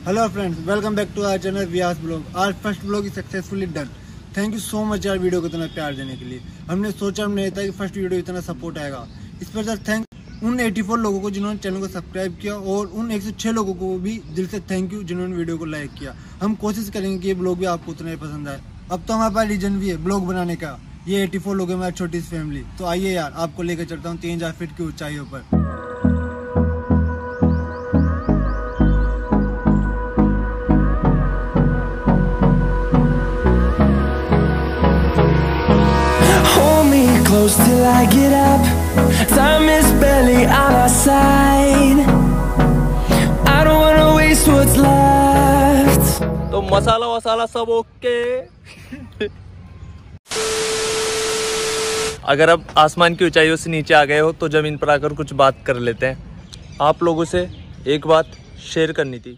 Hello friends, welcome back to our channel Vyas blog. आज first blog is successfully done. Thank you so much यार वीडियो को इतना प्यार देने के लिए। हमने सोचा नहीं था कि फर्स्ट वीडियो इतना सपोर्ट आएगा। स्पेशल थैंक उन 84 लोगों को जिन्होंने चैनल को सब्सक्राइब किया और उन 106 लोगों को भी दिल से थैंक यू जिन्होंने वीडियो को लाइक किया। हम कोशिश करेंगे कि ये ब्लॉग भी आपको उतना ही पसंद आए। अब तो हमारे पास रीजन भी है ब्लॉग बनाने का। ये 84 लोग हैं, हमारी छोटी सी फैमिली। तो आइए यार, आपको लेकर चलता हूँ 3000 फीट की ऊंचाइयों पर। Close till I get up. Time is barely on our side. I don't wanna waste what's left. तो मसाला वसाला सब ओके। अगर अब आसमान की ऊंचाइयों से नीचे आ गए हो तो जमीन पर आकर कुछ बात कर लेते हैं। आप लोगों से एक बात शेयर करनी थी।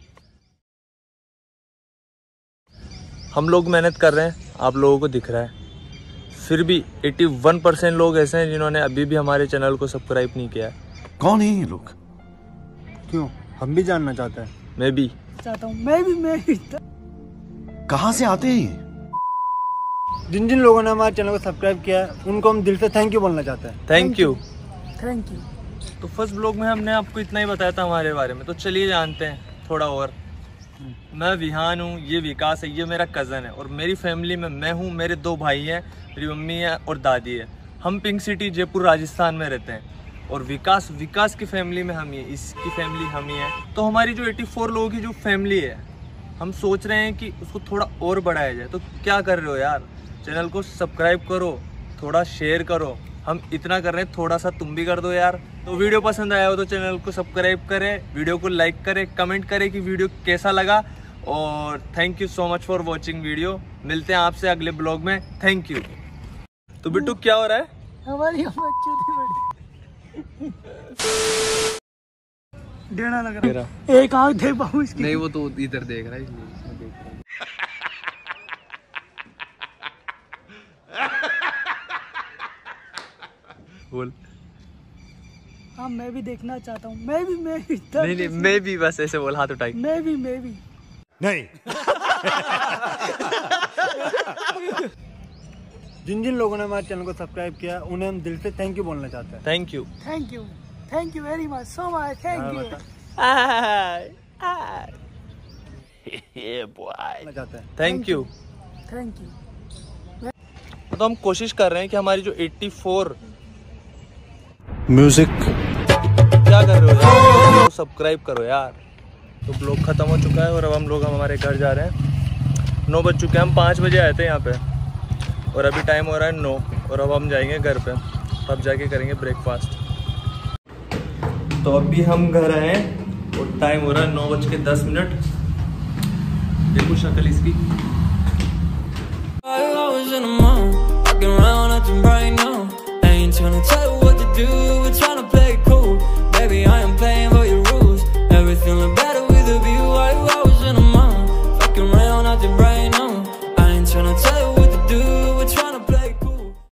हम लोग मेहनत कर रहे हैं, आप लोगों को दिख रहा है, फिर भी 81% लोग ऐसे हैं जिन्होंने अभी भी हमारे चैनल को सब्सक्राइब नहीं किया है। कौन है ये लोग? क्यों, हम भी जानना चाहते हैं। मैं भी चाहता हूँ, मैं भी कहाँ से आते हैं ये? जिन जिन लोगों ने हमारे चैनल को सब्सक्राइब किया है उनको हम दिल से थैंक यू बोलना चाहते हैं। Thank you. Thank you. तो फर्स्ट ब्लॉग में हमने आपको इतना ही बताया था हमारे बारे में, तो चलिए जानते हैं थोड़ा और। मैं विहान हूँ, ये विकास है, ये मेरा कज़न है और मेरी फैमिली में मैं हूँ, मेरे 2 भाई हैं, मेरी मम्मी है और दादी है। हम पिंक सिटी जयपुर राजस्थान में रहते हैं और विकास की फैमिली में हम ही है, इसकी फैमिली हम ही है। तो हमारी जो 84 लोगों की जो फैमिली है, हम सोच रहे हैं कि उसको थोड़ा और बढ़ाया जाए। तो क्या कर रहे हो यार, चैनल को सब्सक्राइब करो, थोड़ा शेयर करो। हम इतना कर रहे हैं, थोड़ा सा तुम भी कर दो यार। तो वीडियो पसंद आया हो तो चैनल को सब्सक्राइब करें, वीडियो को लाइक करें, कमेंट करें कि वीडियो कैसा लगा। और thank you so much for watching video. मिलते हैं आपसे अगले ब्लॉग में। Thank you. तो बिट्टू क्या हो रहा है? हमारी डेढ़ा लग रहा है। एक आँख देख पाऊँ इसकी? नहीं, वो तो इधर देख रहा है इसलिए देख रहा है। बोल। हाँ, मैं भी देखना चाहता हूँ। मैं भी नहीं, मैं भी, बस ऐसे बोल, हाथ उठाई। मैं भी नहीं। जिन जिन लोगों ने हमारे चैनल को सब्सक्राइब किया उन्हें हम दिल से थैंक यू बोलना चाहते हैं। Thank you. Thank you very much, so much thank you. Thank you. Thank you. तो हम कोशिश कर रहे हैं कि हमारी जो 84 म्यूजिक क्या कर रहे हो यार, सब्सक्राइब करो यार। तो ब्लॉग खत्म हो चुका है और अब हम लोग हमारे घर जा रहे हैं। 9 बज चुके हैं, हम 5 बजे आए थे यहाँ पे और अभी टाइम हो रहा है 9 और अब हम जाएंगे घर पे, तब जाके करेंगे ब्रेकफास्ट। तो अभी हम घर आए हैं और टाइम हो रहा है 9:10। देखो शक्ल इसकी। Walking around acting right now. I ain't tryna tell you what to do, we're tryna